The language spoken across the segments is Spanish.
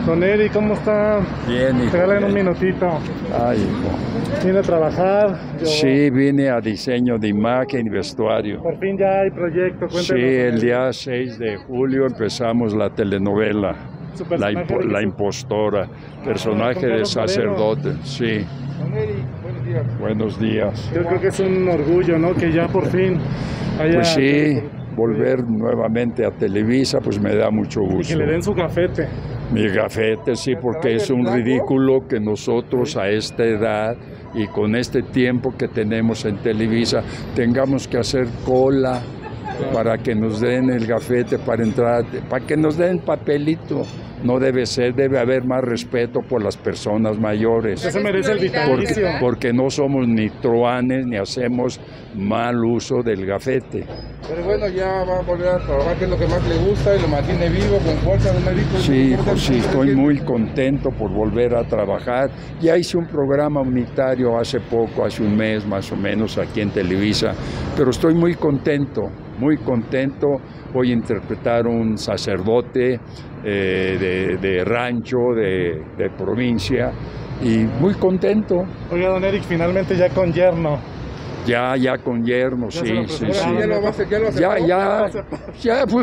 Don Eric, ¿cómo está? Bien, hijo. Regalen un minutito. Ay, hijo. ¿Viene a trabajar? Sí, vine a diseño de imagen y vestuario. Por fin ya hay proyecto, cuéntenos. Sí, el día 6 de julio empezamos la telenovela, Su personaje La Impostora, personaje de sacerdote. Sí. Don Eric, buenos días. Buenos días. Yo creo que es un orgullo, ¿no? Que ya por fin haya... Pues sí, volver nuevamente a Televisa, pues me da mucho Y gusto. que le den su gafete. Mi gafete, sí, porque es un ridículo que nosotros a esta edad y con este tiempo que tenemos en Televisa tengamos que hacer cola para que nos den el gafete para entrar, para que nos den papelito. No debe ser, debe haber más respeto por las personas mayores. Usted se merece el vitalicio. Porque no somos ni truanes ni hacemos mal uso del gafete. Pero bueno, ya va a volver a trabajar, que es lo que más le gusta y lo mantiene vivo, con fuerza, don Eric. Sí, pues sí, estoy muy contento por volver a trabajar. Ya hice un programa unitario hace poco, hace un mes más o menos, aquí en Televisa, pero estoy muy contento, muy contento. Voy a interpretar un sacerdote de rancho, de provincia, y muy contento. Oiga, don Eric, finalmente ya con yerno. Ya con yerno, sí, sí, sí. Ya lo aceptó. Ya, pues.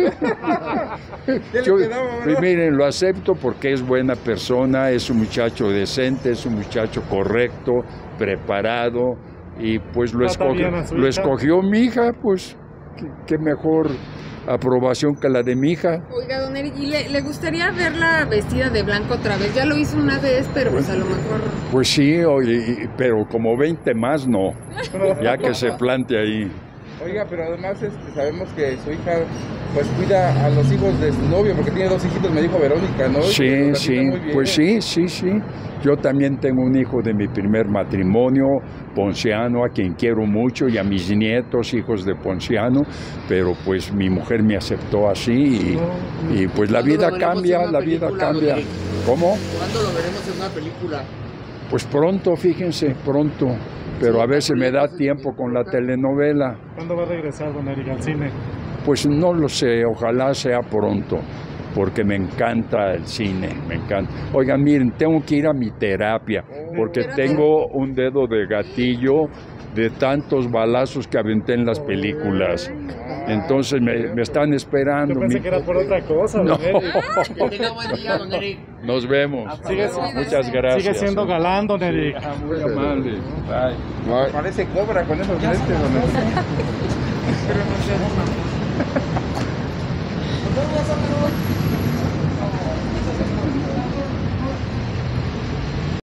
¿Qué le quedaba, verdad? Miren, lo acepto porque es buena persona, es un muchacho decente, es un muchacho correcto, preparado, y pues lo escogió mi hija, pues qué mejor aprobación que la de mi hija. Oiga, don Eric, ¿y le gustaría verla vestida de blanco otra vez? Ya lo hizo una vez, pero pues a lo mejor... Pues sí, oye, pero como 20 más no, ya que se plante ahí. Oiga, pero además sabemos que su hija pues cuida a los hijos de su novio, porque tiene 2 hijitos, me dijo Verónica, ¿no? Sí, sí, pues sí. Yo también tengo un hijo de mi primer matrimonio, Ponciano, a quien quiero mucho, y a mis nietos, hijos de Ponciano, pero pues mi mujer me aceptó así y pues la vida cambia, la vida cambia. ¿Cómo? ¿Cuándo lo veremos en una película? Pues pronto, fíjense, pronto. Pero a veces me da tiempo con la telenovela. ¿Cuándo va a regresar, don Eric, al cine? Pues no lo sé, ojalá sea pronto, porque me encanta el cine, me encanta. Oigan, miren, tengo que ir a mi terapia, porque tengo un dedo de gatillo de tantos balazos que aventé en las películas. Entonces me están esperando. Yo pensé que era por otra cosa, don Eric. Que tenga buen día, don Eric. Nos vemos. Muchas gracias. Sigue siendo galán, don Eric. Muy amable. Bye. Parece cobra con esos lentes, don Eric.